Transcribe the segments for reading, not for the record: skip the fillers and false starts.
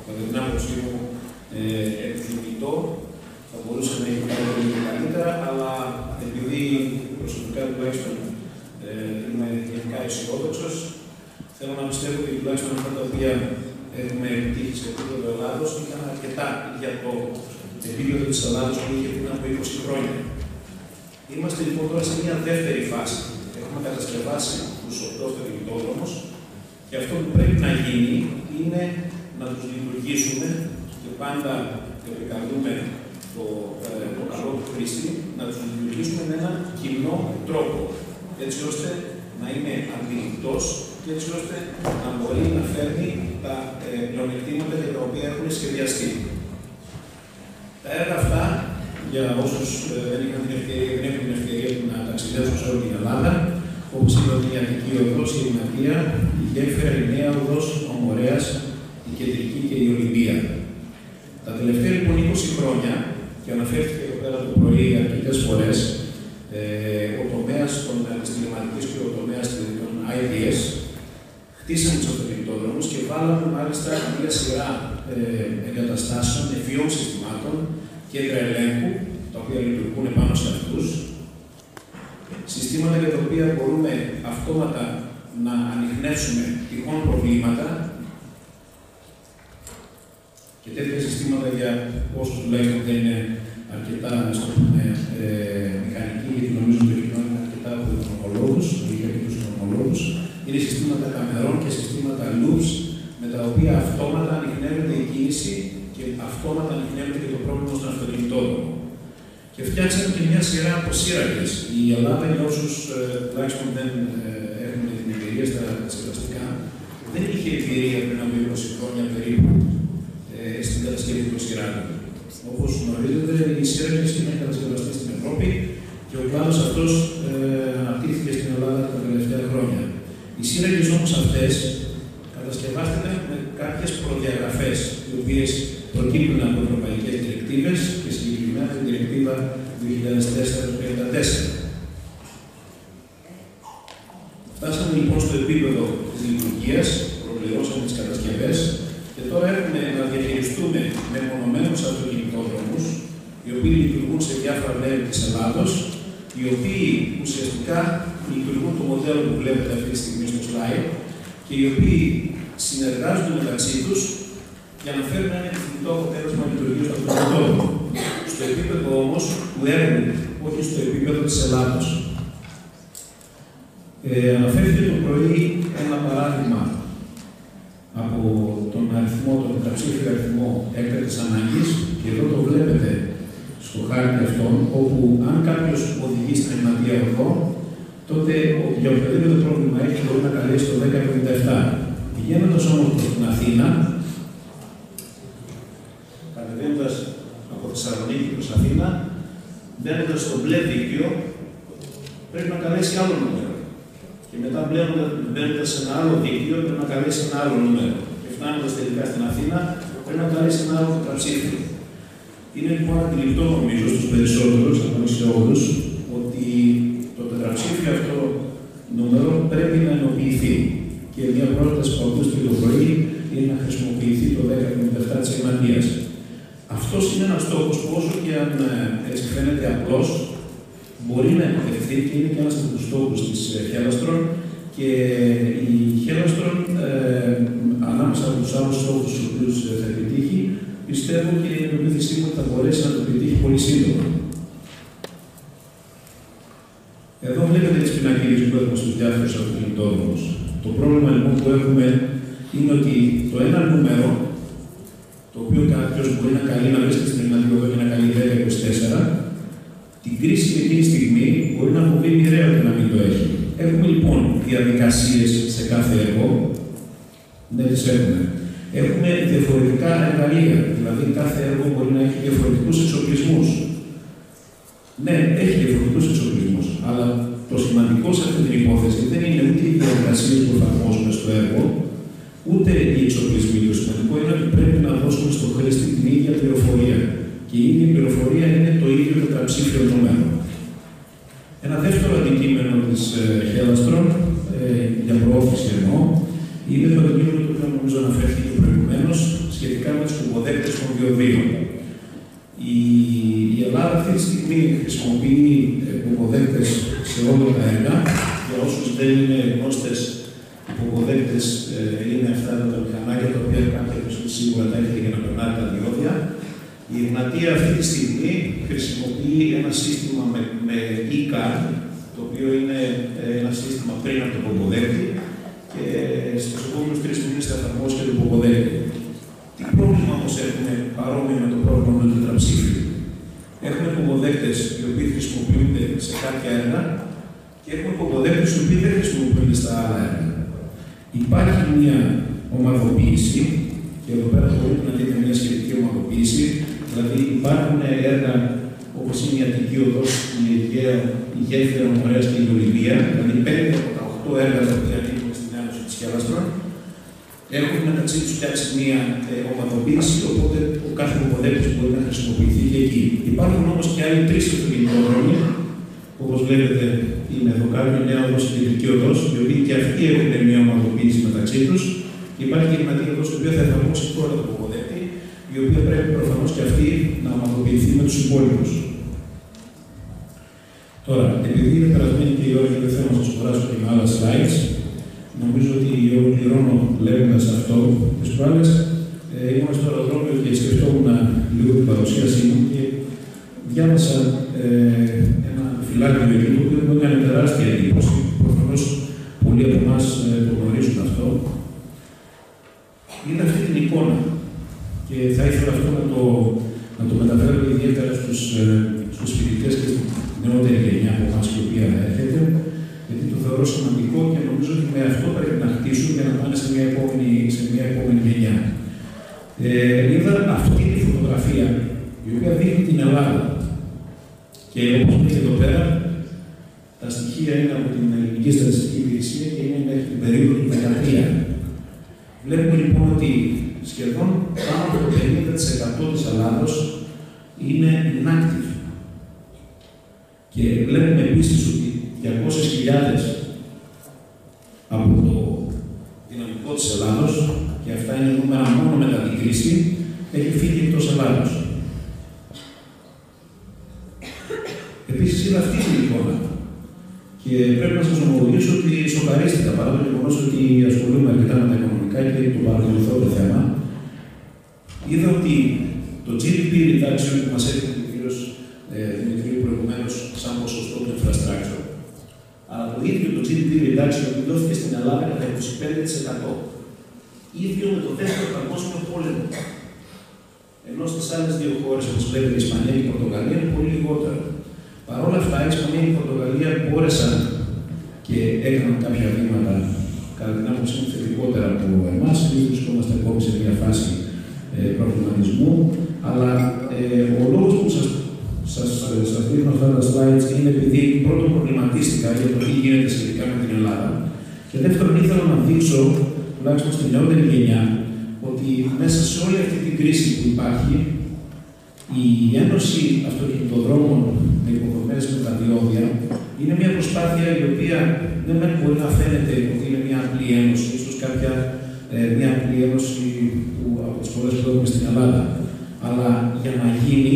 Κατά την άποψή μου, επιθυμητό, θα μπορούσε να έχει κάνει πολύ καλύτερα, αλλά επειδή προσωπικά τουλάχιστον είμαι γενικά αισιόδοξος, θέλω να πιστεύω ότι τουλάχιστον αυτά τα οποία έχουμε επιτύχει σε επίπεδο Ελλάδος ήταν αρκετά για το επίπεδο της Ελλάδος που είχε πριν από 20 χρόνια. Είμαστε λοιπόν τώρα σε μια δεύτερη φάση. Έχουμε κατασκευάσει τους 8 αυτοκινητόδρομους και αυτό που πρέπει να γίνει είναι να τους λειτουργήσουμε και πάντα επικαλούμε το καλό του χρήστη, να τους λειτουργήσουμε με έναν κοινό τρόπο, έτσι ώστε να είναι αντιληπτός και έτσι ώστε να μπορεί να φέρνει τα πλεονεκτήματα για τα οποία έχουν σχεδιαστεί. Τα έργα αυτά, για όσους δεν έχουν την ευκαιρία να ταξιδέψουν σε όλη την Ελλάδα, όπως είναι η Αττική Οδός, η Εγνατία, η Γέφυρα, η Νέα Οδός, ο Μορέας, η Κεντρική και η Ολυμπία. Τα τελευταία λοιπόν 20 χρόνια, και αναφέρθηκε εδώ πέρα το πρωί αρκετές φορές, ο τομέας της τηλεματικής και ο τομέας των IDS χτίσαμε τους αυτοκινητόδρομους και βάλαμε μάλιστα μια σειρά εγκαταστάσεων, ευφυών συστημάτων, κέντρα ελέγχου, τα οποία λειτουργούν πάνω σε αυτούς, συστήματα για τα οποία μπορούμε αυτόματα να ανιχνεύσουμε τυχόν προβλήματα και τέτοια συστήματα για όσους τουλάχιστον δεν είναι αρκετά μηχανικοί, γιατί νομίζω ότι το κοινό είναι αρκετά από τους νομολόγους, είναι συστήματα καμερών και συστήματα loops, με τα οποία αυτόματα ανιχνεύεται η κίνηση και αυτόματα ανιχνεύεται και το πρόβλημα στον αυτοκινητόδρομο. Και φτιάξαμε και μια σειρά από σύραγγες. Η Ελλάδα, για όσους τουλάχιστον δεν έχουν την εμπειρία στα κατασκευαστικά, δεν είχε εμπειρία πριν από 20 χρόνια περίπου στην κατασκευή των σειράγγων. Όπως γνωρίζετε, οι σύραγγες είναι κατασκευαστές στην Ευρώπη και ο κλάδος αυτός αναπτύχθηκε στην Ελλάδα τα τελευταία χρόνια. Οι σύραγγες όμως αυτές κατασκευάστηκαν με κάποιες προδιαγραφές, οι οποίες προκύπτουν από ευρωπαϊκές διρεκτίβες και συγκεκριμένα την διρεκτίβα 2004-54. Φτάσαμε λοιπόν στο επίπεδο της λειτουργίας, προπληρώσαμε τις κατασκευές και τώρα έχουμε να διαχειριστούμε μεμονωμένους αυτοκινητόδρομους, οι οποίοι λειτουργούν σε διάφορα μέρη της Ελλάδος, οι οποίοι ουσιαστικά λειτουργούν το μοντέλο που βλέπετε αυτή τη στιγμή στο slide και οι οποίοι συνεργάζονται μεταξύ τους για να φέρουν ένα επιθυμητό αποτέλεσμα λειτουργίας του αυτοκινητόδρομου. Στο επίπεδο όμως του έργου, όχι στο επίπεδο της Ελλάδος. Αναφέρθηκε το πρωί ένα παράδειγμα από τον αριθμό, τον τετραψήφιο αριθμό έκτακτης ανάγκης, και εδώ το βλέπετε στο χάρτη αυτόν, όπου αν κάποιος οδηγεί στην Εγνατία Οδό, τότε για οποιοδήποτε πρόβλημα έχει μπορεί να καλέσει το 1077. Πηγαίνοντας όμως προς την Αθήνα, κατεβαίνοντας από Θεσσαλονίκη προς Αθήνα, μπαίνοντας στο μπλε δίκτυο, πρέπει να καλέσει άλλο νούμερο. Και μετά μπαίνοντας σε ένα άλλο δίκτυο, πρέπει να καλέσει ένα άλλο νούμερο. Και φτάνοντας τελικά στην Αθήνα, πρέπει να καλέσει ένα άλλο τετραψήφιο. Είναι λοιπόν αντιληπτό, νομίζω, στους περισσότερους, αν όχι σε όλους, ότι το τετραψήφιο αυτό νούμερο πρέπει να ενοποιηθεί. Και μια πρόταση που ακούστηκε το πρωί είναι να χρησιμοποιηθεί το 1077 της Εγνατίας. Αυτός είναι ένας στόχος που, όσο και αν έτσι φαίνεται απλός, μπορεί να επιτευχθεί και είναι και ένας από τους στόχους της Χέλαστρον. Και η Χέλαστρον, ανάμεσα από τους άλλους στόχους τους οποίους θα επιτύχει, πιστεύω και είναι η πεποίθησή μου ότι θα μπορέσει να το επιτύχει πολύ σύντομα. Εδώ βλέπετε τις πινακίδες που έχουμε στους διάφορους αυτοκινητόδρομους. Το πρόβλημα λοιπόν που έχουμε είναι ότι το ένα νούμερο, το οποίο κάποιος μπορεί να καλεί, να βρίσκεται στην Εγνατία Οδό και να καλεί 1024, την κρίση και εκείνη τη στιγμή μπορεί να αποβεί μοιραίο και να μην το έχει. Έχουμε λοιπόν διαδικασίες σε κάθε έργο. Ναι, τις έχουμε. Έχουμε διαφορετικά εργαλεία, δηλαδή κάθε έργο μπορεί να έχει διαφορετικούς εξοπλισμούς. Ναι, έχει διαφορετικούς εξοπλισμούς, αλλά το σημαντικό σε αυτή την υπόθεση δεν είναι ούτε οι διαδικασίες που εφαρμόζουμε στο έργο, ούτε οι εξοπλισμοί. Το σημαντικό είναι ότι πρέπει να δώσουμε στον χρήστη την ίδια πληροφορία. Και η ίδια πληροφορία είναι το ίδιο τετραψήφιο νούμερο. Ένα δεύτερο αντικείμενο της Χέλαστρον, για προώθηση εννοώ, είναι το αντικείμενο το οποίο νομίζω αναφέρθηκε προηγουμένως, προηγουμένως σχετικά με τους υποδέκτες των διοδίων. Η Ελλάδα αυτή τη στιγμή χρησιμοποιεί υποδέκτες σε όλα τα έργα. Για όσους δεν είναι γνώστες, υποδέκτες είναι αυτά τα μηχανάκια τα οποία κάποια σίγουρα τα έχετε για να περνάνε τα διόδια. Η Εγνατία αυτή τη στιγμή χρησιμοποιεί ένα σύστημα με e-card, το οποίο είναι ένα σύστημα πριν από τον υποδέκτη και στους επόμενους 3 μήνες θα εφαρμόσει και τον υποδέκτη. Τι πρόβλημα όμως έχουμε παρόμοιο με το πρόβλημα με το τετραψήφιο? Έχουμε υποδέκτες οι οποίοι χρησιμοποιούνται σε κάποια έργα και έχουμε υποδέκτες οι οποίοι δεν χρησιμοποιούνται στα άλλα έργα. Υπάρχει μια ομαδοποίηση, και εδώ πέρα μπορείτε να δείτε μια σχετική ομαδοποίηση. Δηλαδή, υπάρχουν έργα όπως είναι η Αττική Οδός, η Αιγαία, η Γέφυρα, ο Μορέας και η Ολυμπία, δηλαδή 5 από τα 8 έργα τα οποία ανήκουν στην Ένωση της Χέλαστρων. Έχουν μεταξύ τους φτιάξει μια ομαδοποίηση, οπότε ο κάθε υποδέκτης μπορεί να χρησιμοποιηθεί και εκεί. Υπάρχουν όμως και άλλοι 3 αυτοκινητόδρομοι, όπως βλέπετε είναι εδώ κάτω, η Νέα Οδός και η Κεντρική Οδός, οι οποίοι και αυτοί έχουν μια ομαδοποίηση μεταξύ τους. Και υπάρχει και η Εγνατία Οδός, η οποία θα εφαρμόσει τώρα τον υποδέκτη, η οποία πρέπει προφανώς και αυτή να ομαδοποιηθεί με τους υπόλοιπους. Τώρα, επειδή είναι περασμένη και η ώρα και δεν θέλω να σας κουράσω και με άλλα slides, νομίζω ότι ολοκληρώνω λέγοντας αυτό τις προάλλες. Ήμουν στο αεροδρόμιο και σκεφτόμουν λίγο την παρουσίασή μου και διάβασα ένα φυλάκιο εκεί, το οποίο μου έκανε τεράστια εντύπωση. Προφανώς πολλοί από εμάς το γνωρίζουν αυτό. Είναι αυτή την εικόνα και θα ήθελα αυτό να το μεταφέρω ιδιαίτερα στους φοιτητές και στην νεότερη γενιά από εμάς η οποία έρχεται, γιατί το θεωρώ σημαντικό και νομίζω ότι με αυτό πρέπει να χτίσουν για να πάνε σε μια επόμενη γενιά. Είδα αυτή τη φωτογραφία, η οποία δείχνει την Ελλάδα. Και όπως δείτε εδώ πέρα, τα στοιχεία είναι από την Ελληνική Στατιστική Υπηρεσία και είναι μέχρι την περίοδο του 2013. Βλέπουμε λοιπόν ότι σχεδόν πάνω από το 50% της Ελλάδος είναι inactive. Και βλέπουμε επίσης ότι 200.000 από το δυναμικό της Ελλάδος, και αυτά είναι νούμερα μόνο μετά την κρίση, έχει φύγει εκτός Ελλάδος. Επίσης είδα αυτή την εικόνα. Και πρέπει να σας ομολογήσω ότι σοκαρίστηκα παρά το γεγονός ότι ασχολούμαι αρκετά με τα οικονομικά και το παρακολουθώ το θέμα. Είδα ότι το GDP reduction που μας έδινε ο κ. Δημητρίου προηγουμένως σαν ποσοστό του infrastructure, αλλά το ίδιο το GDP reduction που δόθηκε στην Ελλάδα κατά 25%. Ίδιο με το δεύτερο παγκόσμιο πόλεμο. Ενώ στις άλλες 2 χώρες, όπως βλέπετε, η Ισπανία και η Πορτογαλία, είναι πολύ λιγότερο. Παρ' όλα αυτά, η Ισπανία και η Πορτογαλία μπόρεσαν και έκαναν κάποια βήματα, κατά την άποψή μου, θετικότερα από εμάς. Εμείς βρισκόμαστε ακόμη σε μια φάση προβληματισμού. Αλλά ο λόγος που σας δείχνω αυτά τα slides είναι επειδή πρώτον προβληματίστηκα για το τι γίνεται σχετικά με την Ελλάδα. Και δεύτερον, ήθελα να δείξω, τουλάχιστον στην νεότερη γενιά, ότι μέσα σε όλη αυτή την κρίση που υπάρχει, η Ένωση Αυτοκινητοδρόμων με υποδομές με τα διόδια είναι μια προσπάθεια η οποία δεν μπορεί να φαίνεται ότι είναι μια απλή ένωση, ίσως μια απλή ένωση που από τις πολλές που έχουμε στην Ελλάδα. Αλλά για να γίνει,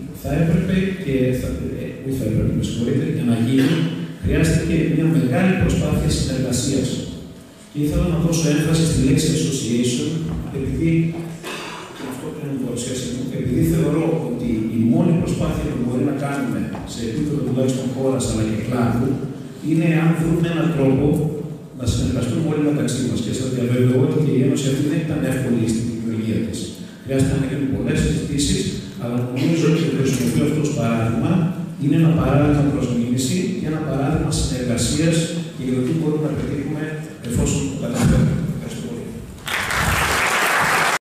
για να γίνει, χρειάστηκε μια μεγάλη προσπάθεια συνεργασίας. Και ήθελα να δώσω έμφαση στη λέξη association, επειδή, και αυτό που είναι η παρουσίαση μου, επειδή θεωρώ ότι η μόνη προσπάθεια που μπορεί να κάνουμε σε επίπεδο τουλάχιστον χώρας αλλά και κλάδου είναι αν βρούμε έναν τρόπο να συνεργαστούμε όλοι μεταξύ μας. Και σας διαβεβαιώ ότι η Ένωση αυτή δεν ήταν εύκολη στην δημιουργία της. Χρειάζεται να γίνουν πολλές συζητήσεις, αλλά νομίζω ότι το χρησιμοποιώ αυτό ως παράδειγμα. Είναι ένα παράδειγμα προς